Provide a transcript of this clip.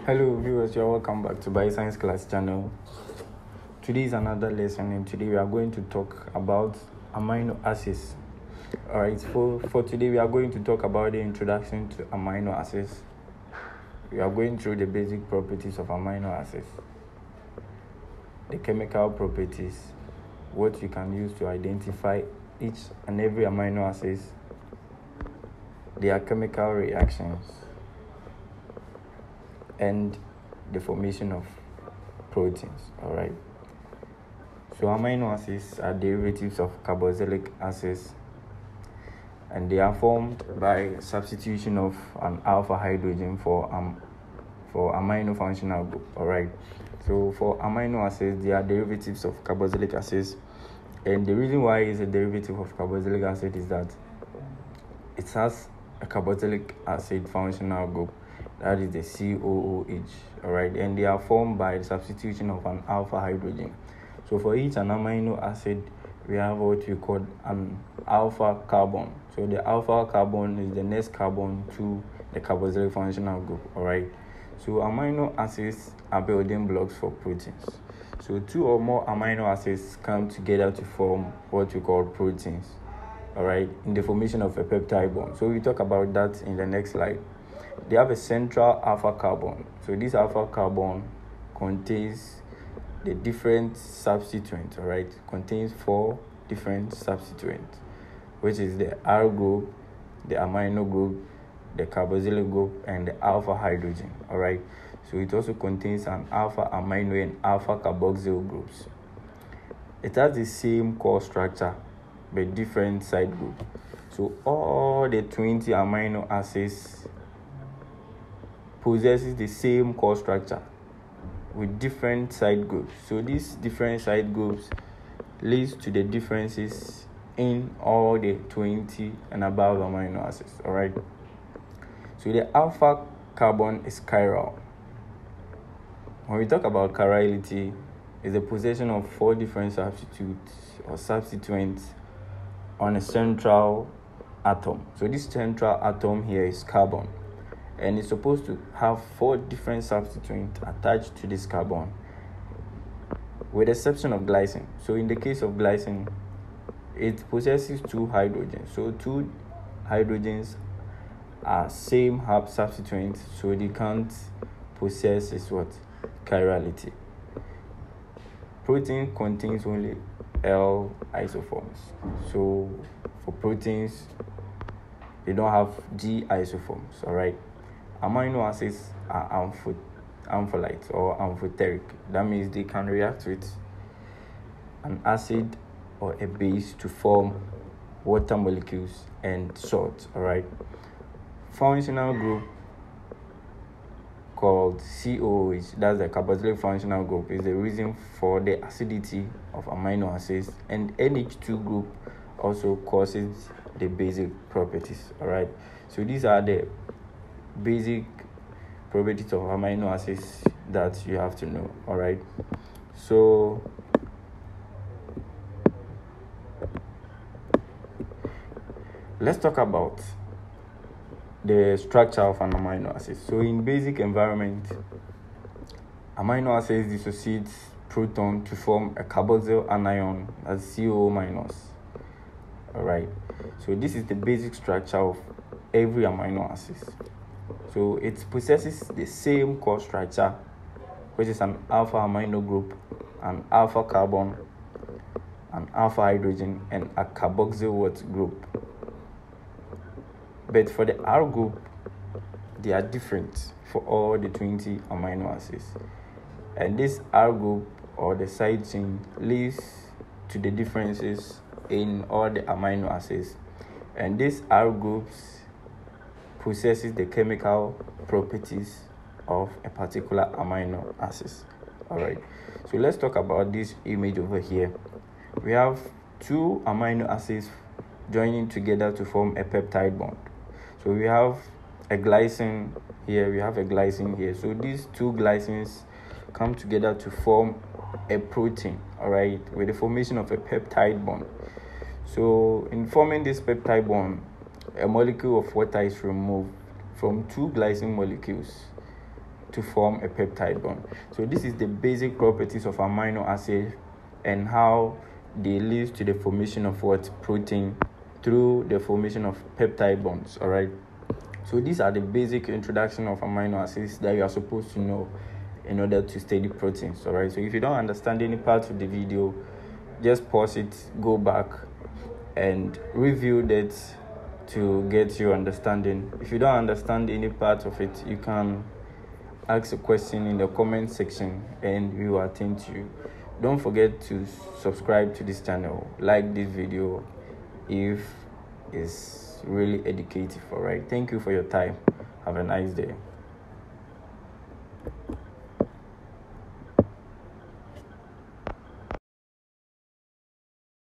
Hello viewers, you're welcome back to Bioscience Class channel. Today is another lesson and today we are going to talk about amino acids. Alright, for today we are going to talk about the introduction to amino acids. We are going through the basic properties of amino acids, the chemical properties, what you can use to identify each and every amino acids, their chemical reactions, and the formation of proteins. All right, so amino acids are derivatives of carboxylic acids, and they are formed by substitution of an alpha hydrogen for amino functional group. All right, so for amino acids, they are derivatives of carboxylic acids, and the reason why it's a derivative of carboxylic acid is that it has a carboxylic acid functional group, that is the COOH. All right, and they are formed by the substitution of an alpha hydrogen. So for each an amino acid, we have what we call an alpha carbon. So the alpha carbon is the next carbon to the carboxylic functional group. All right, so amino acids are building blocks for proteins. So two or more amino acids come together to form what we call proteins. All right, in the formation of a peptide bond. So we talk about that in the next slide. They have a central alpha carbon. So this alpha carbon contains the different substituents. All right, contains 4 different substituents, which is the R group, the amino group, the carboxylic group, and the alpha hydrogen. All right, so it also contains an alpha amino and alpha carboxyl groups. It has the same core structure but different side group. So all the 20 amino acids possesses the same core structure with different side groups. So these different side groups leads to the differences in all the 20 and above amino acids. All right, so the alpha carbon is chiral. When we talk about chirality, it's the possession of 4 different substitutes or substituents on a central atom. So this central atom here is carbon, and it's supposed to have 4 different substituents attached to this carbon, with the exception of glycine. So in the case of glycine, it possesses 2 hydrogens. So 2 hydrogens are same hab substituents, so they can't possess is what? Chirality. Protein contains only L isoforms. So for proteins, they don't have G isoforms. All right. Amino acids are ampholytes or amphoteric. That means they can react with an acid or a base to form water molecules and salts. All right. Functional group called COOH, that's the carboxylic functional group, is the reason for the acidity of amino acids, and NH2 group also causes the basic properties. All right, so these are the basic properties of amino acids that you have to know. All right, so let's talk about the structure of an amino acid. So in basic environment, amino acids dissociate proton to form a carboxyl anion as CO minus. All right, so this is the basic structure of every amino acid. So it possesses the same core structure, which is an alpha amino group, an alpha carbon, an alpha hydrogen, and a carboxyl group. But for the R group, they are different for all the 20 amino acids. And this R group or the side chain leads to the differences in all the amino acids. And this R groups possesses the chemical properties of a particular amino acid. All right. So let's talk about this image over here. We have 2 amino acids joining together to form a peptide bond. So we have a glycine here, we have a glycine here. So these 2 glycines come together to form a protein, all right, with the formation of a peptide bond. So in forming this peptide bond, a molecule of water is removed from 2 glycine molecules to form a peptide bond. So this is the basic properties of amino acid and how they lead to the formation of what protein through the formation of peptide bonds. All right. So these are the basic introduction of amino acids that you are supposed to know in order to study proteins. All right. So if you don't understand any part of the video, just pause it, go back, and review that to get your understanding. If you don't understand any part of it, you can ask a question in the comment section and we will attend to you. Don't forget to subscribe to this channel, like this video if it's really educative. All right, thank you for your time. Have a nice day.